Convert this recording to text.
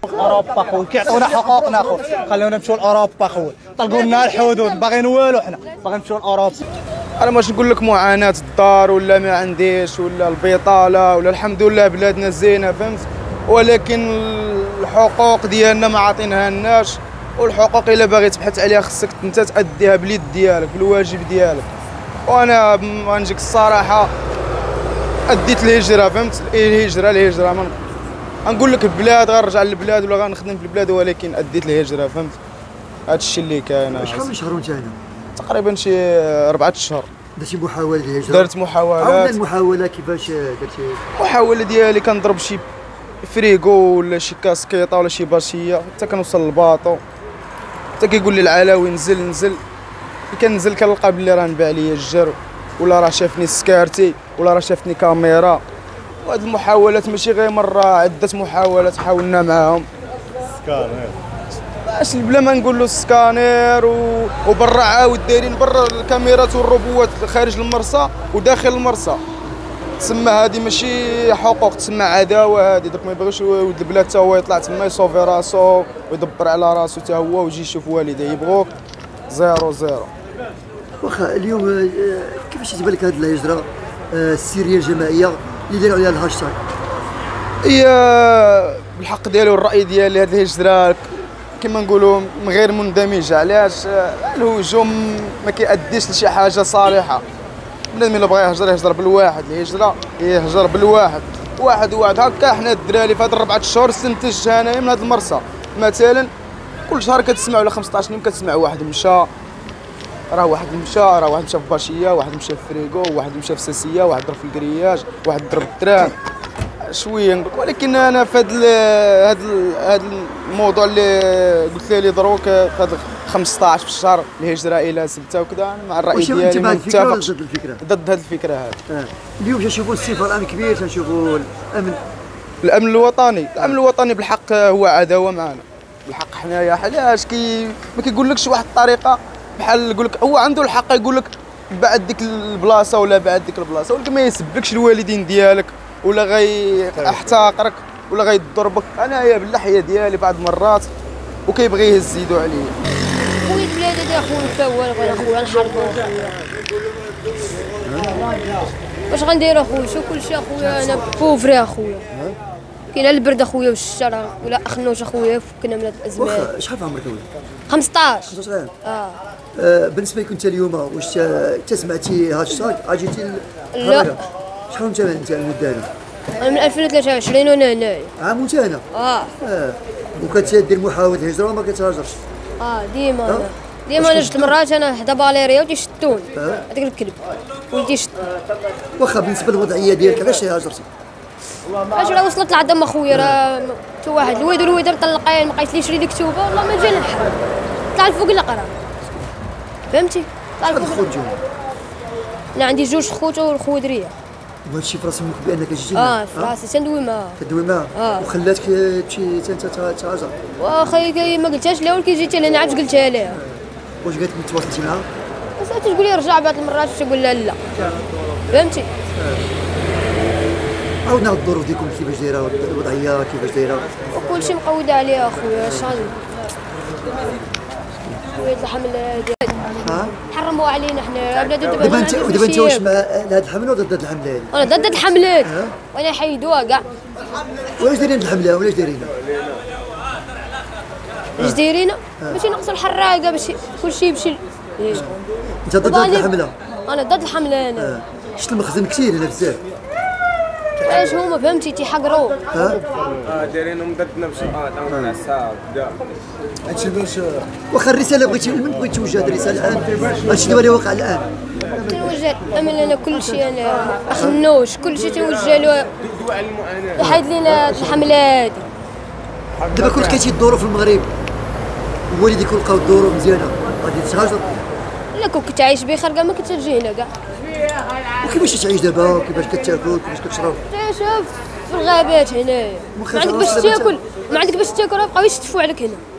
اوروبا خويا كيعطونا حقوقنا خويا، خلونا نمشيو لاوروبا خويا، طلقوا لنا الحدود، باغيين والو حنا، باغيين نمشيو لاوروبا. انا باش نقول لك معاناه الدار ولا ما عنديش ولا البطاله ولا الحمد لله بلادنا زينه فهمت، ولكن الحقوق ديالنا ما عاطينهالناش، والحقوق الا باغي تبحث عليها خصك انت تاديها باليد ديالك بالواجب ديالك. وانا غنجيك الصراحه اديت الهجره فهمت، الهجره غنقول لك البلاد غنرجع للبلاد ولا غنخدم في البلاد، ولكن اديت الهجره فهمت. هذا الشيء اللي كاين. شحال من شهر وانت هنا؟ تقريبا شي 4 اشهر. درتي محاولة الهجرة؟ درت محاولات. عاودنا المحاولة كيفاش درتي؟ المحاولة ديالي كنضرب شي فريغو ولا شي كاسكيطة ولا شي باشية حتى كنوصل للباطو، حتى كيقول لي العلاوي نزل كننزل كنلقى بلي راه نباع ليا الجر ولا راه شافني سكارتي ولا راه شافتني كاميرا. وهاد المحاولات ماشي غير مرة، عدة محاولات حاولنا معاهم. سكانير باش بلا ما نقول له السكانير وبرا عاود دايرين برا الكاميرات والروبوات خارج المرصى وداخل المرصى. تسمى هذه ماشي حقوق، تسمى عداوه هذه. درك ما يبغيش ولد البلاد حتى هو يطلع تما يصوفي راسو ويدبر على راسو حتى هو ويجي يشوف والديه، يبغوك 0-0. واخا اليوم كيفاش تبان لك هذه الهجرة السرية الجماعية اللي داروا عليها الهاشتاغ؟ هي بالحق ديالي والراي ديالي هذه الهجره كما نقولوا غير مندمجه. علاش؟ الهجوم ما كيأديش لشي حاجه صالحه. بنادم الا بغى يهجر بالواحد، الهجره هي يهجر بالواحد، واحد هكا. حنا الدراري في هاد 4 اشهر استنتجت انايا من هاد المرسى مثلا كل شهر كتسمع ولا 15 يوم كتسمع واحد مشى، راه واحد مشى في باشيه، واحد مشى في فريغو، واحد مشى في ساسيه، واحد ضرب في الكرياج، واحد ضرب الترام شويه نقول. ولكن انا في هذا الموضوع اللي قلت لي دروك في هذا 15 في الشهر الهجره الى 6 وكذا، انا مع الراي ديالي ما متفقش ضد هذه الفكره هذه. اليوم تنشوفوا الصفه الامن كبير، تنشوفوا الامن الوطني بالحق هو عداوه معنا بالحق حنايا. علاش ما كيقولكش واحد الطريقه بحال يقول لك هو عنده الحق يقول لك بعد ديك البلاصه ولا بعد ديك البلاصه، ولكن ما يسبكش الوالدين ديالك ولا غيحتقرك ولا غيضربك. انايا باللحيه ديالي بعض المرات وكيبغي يهز يدو عليا. خويا البلاد هذا اخويا حتى هو اخويا نحرقو واش غندير اخويا؟ شوف كلشي اخويا انا بوفري اخويا، كاين البرد اخويا والشجر ولا اخنوش اخويا فكنا من هاد الازمات. واخا شحال في عمرك اولاد؟ 15 عام. بالنسبه لك انت اليوم واش سمعتي هاشتاغ اجيتي؟ لا. شحال انت المده هنا؟ انا من 2023 وانا هنايا. عام وانت هنا؟ وكتدير محاولة الهجرة وما كتهاجرش؟ ديما انا جوج مرات انا حدا باليريا وتيشتوني هذاك الكلب وتيشتني. واخا بالنسبه للوضعيه ديالك علاش هاجرتي؟ اش راه وصلت لعند ام خويا، راه تا واحد الويدر طلقين ما قايتليش لي كتوبه والله ما جا الحال، طلع الفوق نقرا فهمتي؟ طلع الفوق. انا عندي 2 خوت والخو دريه. وهذا الشيء في راس امك بانك جيتي؟ في راسي تندوي معاها. تدوي معاها؟ وخلاتك تمشي انت تهاجر؟ واخا ما قلتهاش لها، ولكن جيت انا عاد قلتها لها. واش قالت لك تواصلتي معاها؟ بس تقول لي رجع بعض المرات تقول لها لا فهمتي؟ عاودنا الظروف ديالكم كيفاش دايره، الوضعيه كيفاش دايره؟ وكلشي مقود عليها اخويا. شحال خويا الحمل هذه حرموا علينا حنا بلاد. دابا انت واش مع هذا الحمله ولا ضد هذه الحمله هذه؟ انا ضد الحملات وانا حيدوها كاع. واش دايرين الحمله ولاش دايرينها؟ اش دايرينها؟ باش ينقصوا الحراقه باش كلشي يمشي. انت ضد هذه الحمله؟ انا ضد الحمله. انا شفت المخزن كثير هنا بزاف. علاش هما فهمتي تيحقروا؟ دايرينهم ضدنا باش عطاونا العصا وكذا. هادشي باش واخا الرساله بغيتي توجه هذه الرساله الان، هادشي اللي واقع الان. تنوجه الامل انا كلشي انا اخنوش كلشي تنوجه له يحيد لينا الحمله هذه. دابا كون لقيتي الظروف في المغرب والديك لقاو الظروف مزيانه غادي تهاجر؟ لا كون كنت عايش بخير كاع ما كنت تجي هنا كاع. وكيفاش تعيش دابا؟ كيفاش كتاكل؟ كيفاش كتشرب؟ شوف في الغابات هنايا ما عندك باش تاكل، بقاو يستفوا عليك هنا.